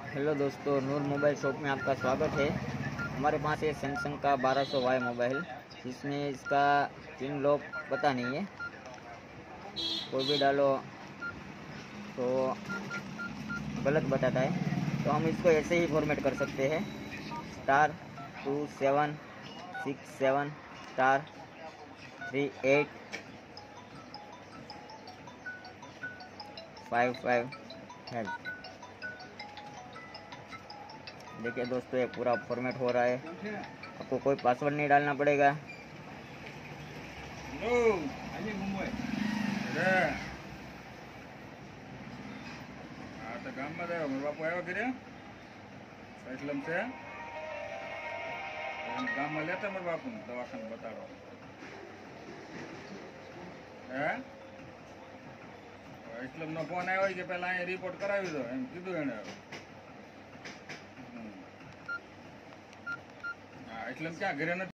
Hello दोस्तों, नूर mobile shop में आपका स्वागत है। हमारे पास है सैमसंग का 1200 वाई मोबाइल, जिसमें इसका पिन लॉक पता नहीं है। कोई भी डालो तो गलत बताता है, तो हम इसको ऐसे ही फॉर्मेट कर सकते हैं। *2767*3855#। देखिए दोस्तों, ये पूरा फॉर्मेट हो रहा है। आपको कोई पासवर्ड नहीं डालना पड़ेगा। गाम में बापू आया कि गाम में लेता मेरे बापू ने दवाखाना बता नो फोन आयो कि पहला अँ रिपोर्ट करावी दो एम कीधु एने क्या घरे